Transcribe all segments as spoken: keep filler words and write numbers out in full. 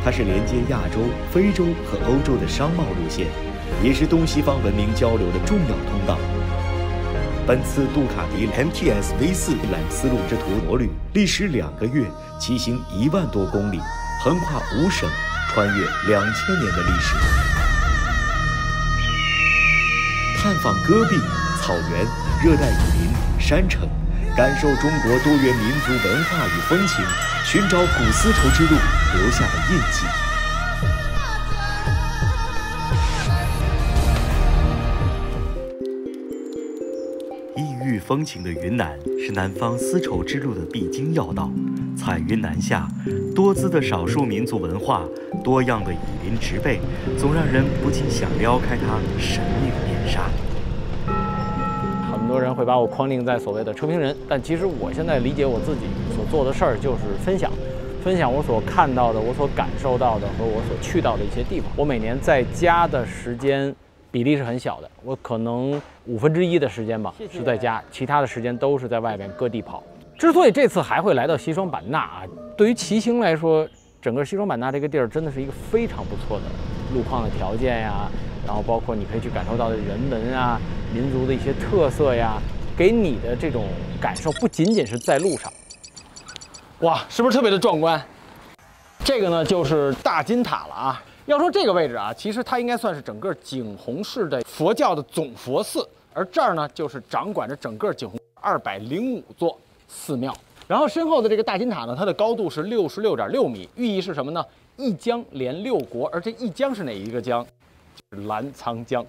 它是连接亚洲、非洲和欧洲的商贸路线，也是东西方文明交流的重要通道。本次杜卡迪 M T S V 四蓝丝路之途摩旅历时两个月，骑行一万多公里，横跨五省，穿越两千年的历史，探访戈壁、草原、热带雨林、山城，感受中国多元民族文化与风情，寻找古丝绸之路留下的印记。异域风情的云南是南方丝绸之路的必经要道，彩云南下，多姿的少数民族文化，多样的雨林植被，总让人不禁想撩开它神秘的面纱。 很多人会把我框定在所谓的车评人，但其实我现在理解我自己所做的事儿就是分享，分享我所看到的、我所感受到的和我所去到的一些地方。我每年在家的时间比例是很小的，我可能五分之一的时间吧是在家，其他的时间都是在外面各地跑。之所以这次还会来到西双版纳啊，对于骑行来说，整个西双版纳这个地儿真的是一个非常不错的路况的条件呀，然后包括你可以去感受到的人文啊、民族的一些特色呀，给你的这种感受不仅仅是在路上。哇，是不是特别的壮观？这个呢就是大金塔了啊。要说这个位置啊，其实它应该算是整个景洪市的佛教的总佛寺，而这儿呢就是掌管着整个景洪二百零五座寺庙。然后身后的这个大金塔呢，它的高度是六十六点六米，寓意是什么呢？一江连六国，而这一江是哪一个江？就是澜沧江。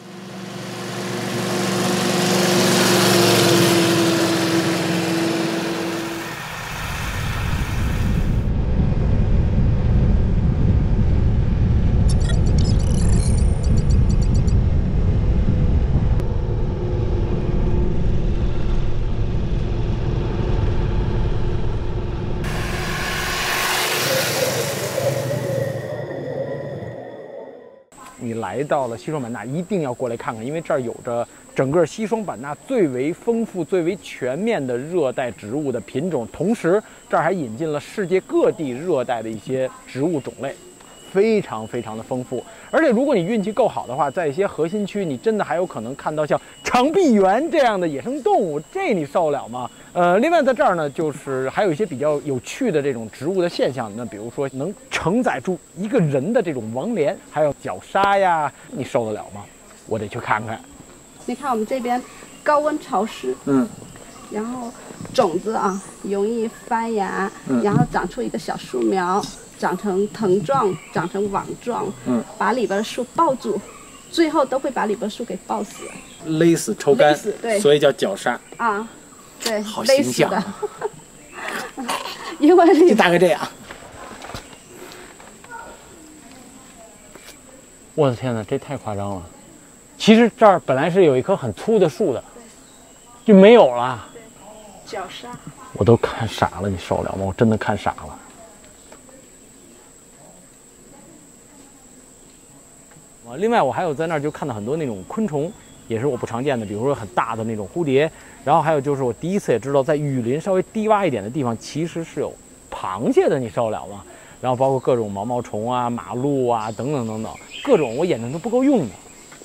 你来到了西双版纳，一定要过来看看，因为这儿有着整个西双版纳最为丰富、最为全面的热带植物的品种，同时这儿还引进了世界各地热带的一些植物种类，非常非常的丰富。而且如果你运气够好的话，在一些核心区，你真的还有可能看到像长臂猿这样的野生动物，这你受得了吗？呃，另外在这儿呢，就是还有一些比较有趣的这种植物的现象，那比如说能承载住一个人的这种王莲，还有角鲨呀，你受得了吗？我得去看看。 你看我们这边高温潮湿， 嗯， 然后种子啊容易发芽， 嗯、 然后长出一个小树苗，长成藤状，长成网状， 嗯，把里边的树抱住，最后都会把里边树给抱死， 勒死抽干， 对， 所以叫角鲨啊，对， 好形象勒死的，因为就大概这样。我的天哪，这太夸张了！其实这儿本来是有一棵很粗的树的，就没有了。 角鲨， 我都看傻了，你受得了吗？我真的看傻了。另外，我还有在那儿就看到很多那种昆虫，也是我不常见的，比如说很大的那种蝴蝶。然后还有就是我第一次也知道，在雨林稍微低洼一点的地方，其实是有螃蟹的，你受得了吗？然后包括各种毛毛虫啊、马鹿啊等等等等，各种我眼睛都不够用的。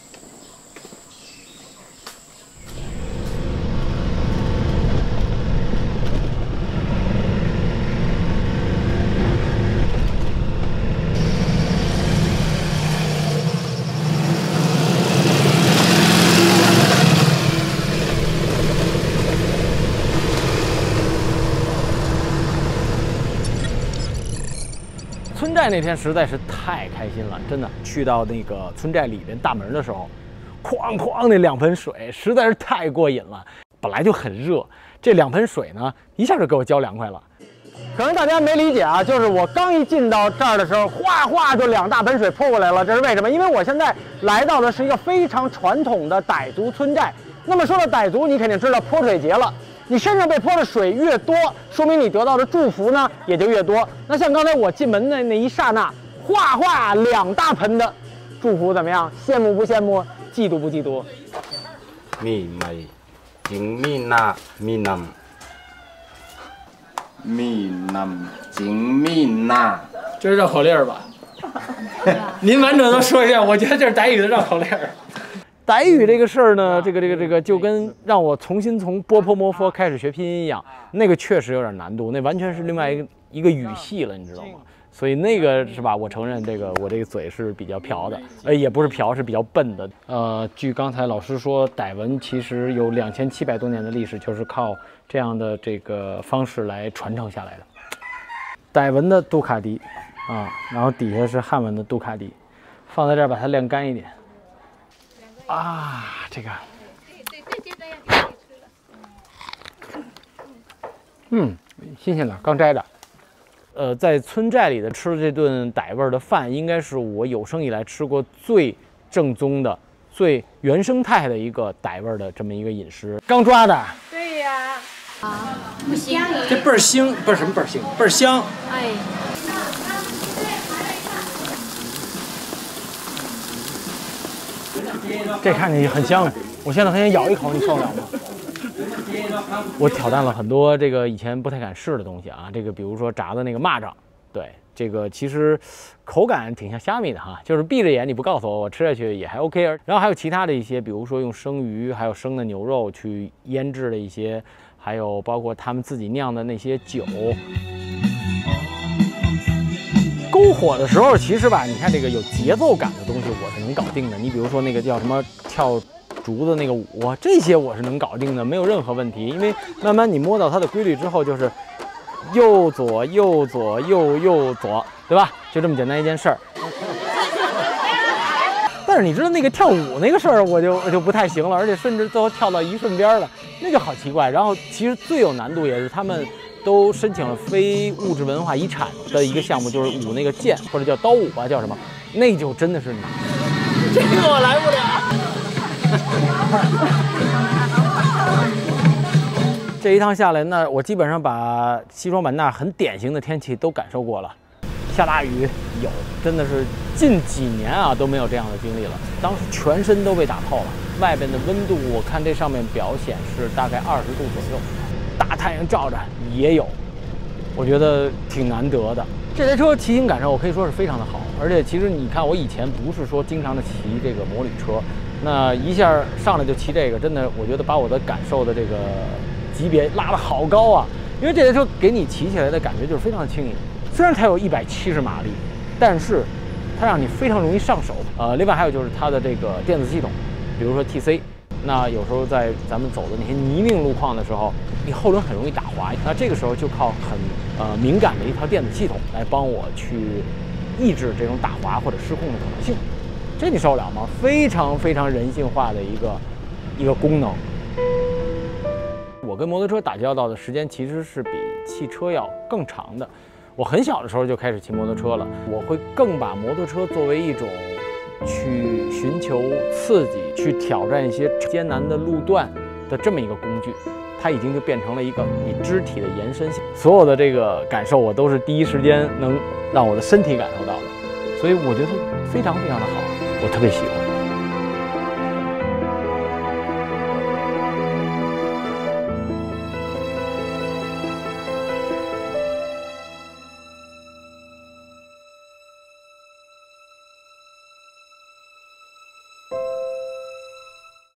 村寨那天实在是太开心了，真的。去到那个村寨里边大门的时候，哐哐那两盆水实在是太过瘾了。本来就很热，这两盆水呢，一下就给我浇凉快了。可能大家没理解啊，就是我刚一进到这儿的时候，哗哗就两大盆水泼过来了。这是为什么？因为我现在来到的是一个非常传统的傣族村寨。那么说到傣族，你肯定知道泼水节了。你身上被泼的水越多，说明你得到的祝福呢也就越多。那像刚才我进门的那一刹那，哗哗两大盆的祝福，怎么样？羡慕不羡慕？嫉妒不嫉妒？ mi mày chính mi na mi nằm mi nằm chính mi na 这是绕口令吧？您完整的说一下，我觉得这是傣语的绕口令。傣语这个事儿呢，这个这个这个就跟让我重新从波泼摩佛开始学拼音一样，那个确实有点难度，那完全是另外一个一个语系了，你知道吗？所以那个是吧？我承认这个我这个嘴是比较瓢的，呃，也不是瓢，是比较笨的。呃，据刚才老师说，傣文其实有两千七百多年的历史，就是靠这样的这个方式来传承下来的。傣文的杜卡迪啊，然后底下是汉文的杜卡迪，放在这儿把它晾干一点。啊，这个，嗯，新鲜的，刚摘的。呃，在村寨里的吃的这顿傣味儿的饭，应该是我有生以来吃过最正宗的、最原生态的一个傣味儿的这么一个饮食。刚抓的。 对呀。啊，不香。 这倍儿腥，不是什么倍儿腥，倍儿香。 哎。 这看着也很香，我现在很想咬一口，你受得了吗？我挑战了很多这个以前不太敢试的东西啊，这个比如说炸的那个蚂蚱，对，这个其实口感挺像虾米的哈，就是闭着眼你不告诉我，我吃下去也还 OK。然后还有其他的一些，比如说用生鱼，还有生的牛肉去腌制的一些，还有包括他们自己酿的那些酒。篝火的时候，其实吧，你看这个有节奏感的东西，我是能搞定的。你比如说那个叫什么跳竹子那个舞，这些我是能搞定的，没有任何问题。因为慢慢你摸到它的规律之后，就是右左右左右右左，对吧？就这么简单一件事儿。但是你知道那个跳舞那个事儿，我就我就不太行了，而且甚至最后跳到一瞬边了，那就好奇怪。然后其实最有难度也是他们都申请了非物质文化遗产的一个项目，就是舞那个剑或者叫刀舞吧，叫什么？那就真的是难，这个我来不了。这一趟下来，那我基本上把西双版纳很典型的天气都感受过了。下大雨有，真的是近几年啊都没有这样的经历了。当时全身都被打透了，外边的温度我看这上面表显是大概二十度左右，大太阳照着也有，我觉得挺难得的。这台车骑行感受我可以说是非常的好，而且其实你看我以前不是说经常的骑这个摩旅车，那一下上来就骑这个，真的我觉得把我的感受的这个级别拉得好高啊！因为这台车给你骑起来的感觉就是非常的轻盈。虽然它有一百七十马力，但是它让你非常容易上手。呃，另外还有就是它的这个电子系统，比如说 T C， 那有时候在咱们走的那些泥泞路况的时候，你后轮很容易打滑，那这个时候就靠很呃敏感的一套电子系统来帮我去抑制这种打滑或者失控的可能性。这你受得了吗？非常非常人性化的一个一个功能。我跟摩托车打交道的时间其实是比汽车要更长的。我很小的时候就开始骑摩托车了，我会更把摩托车作为一种去寻求刺激、去挑战一些艰难的路段的这么一个工具，它已经就变成了一个你肢体的延伸性。所有的这个感受，我都是第一时间能让我的身体感受到的，所以我觉得非常非常的好，我特别喜欢。